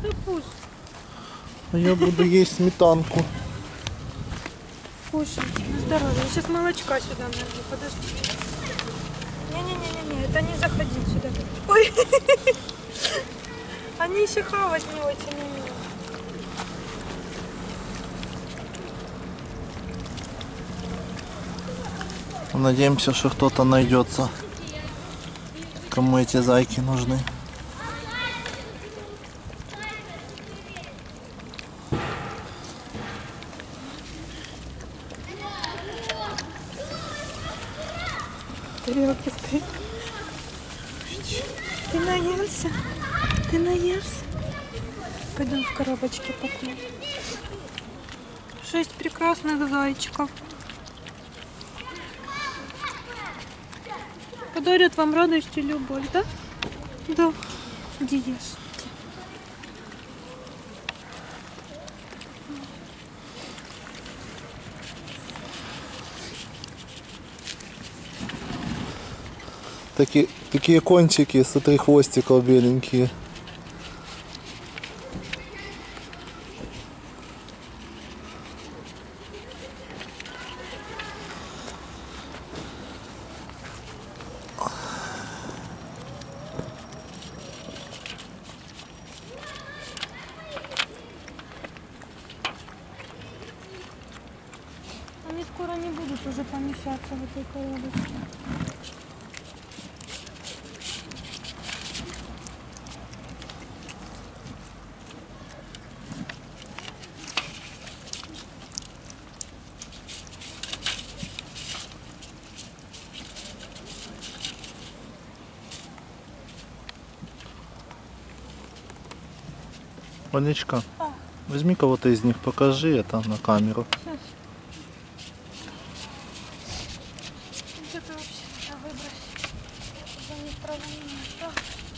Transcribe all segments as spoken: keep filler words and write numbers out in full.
Да пусть. Я буду есть сметанку. Кушайте, на здоровье. Я сейчас молочка сюда налью, подождите. Не-не-не-не, это не заходить сюда. Ой, они еще хавать не очень умеют. Надеемся, что кто-то найдется, кому эти зайки нужны. Тарелки стоят. Ты наелся? Ты наелся? Пойдем в коробочке покупим. Шесть прекрасных зайчиков. Подарят вам радость и любовь, да? Да. Иди ешь. Такие, такие кончики, смотри, хвостиков беленькие. Они скоро не будут уже помещаться в этой коробочке. Ванечка, А. возьми кого-то из них, покажи это на камеру. Сейчас. Где ты вообще это выбрось? За них права нет, да?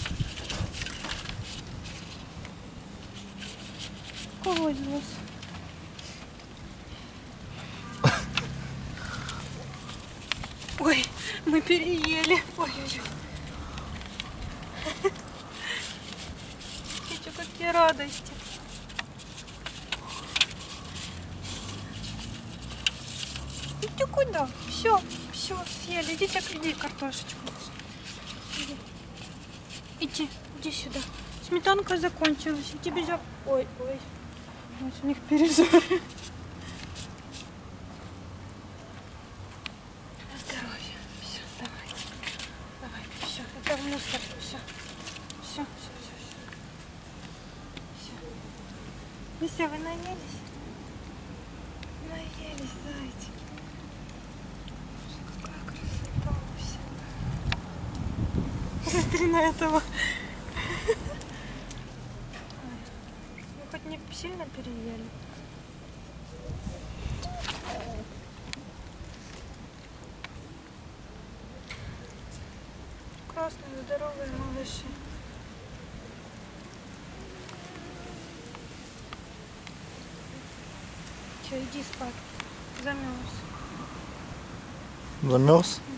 Кого из вас? Ой, мы переели. Ой-ой-ой. Видите, какие радости. Идите куда? Все, все, съели. Идите, иди картошечку. Иди. Иди, иди сюда. Сметанка закончилась. Иди без... Ой, ой. Вот у них перезор. На здоровье. Все, давай. Давай, все. Это в мусор. Все. Все, все, все, все. Все. Ну все, вы наелись? Наелись, зайчик. Какая красота вообще. Смотри на этого. Вы хоть не сильно переели? Красные, здоровые малыши. Че, иди спать. Замерз. Замерз?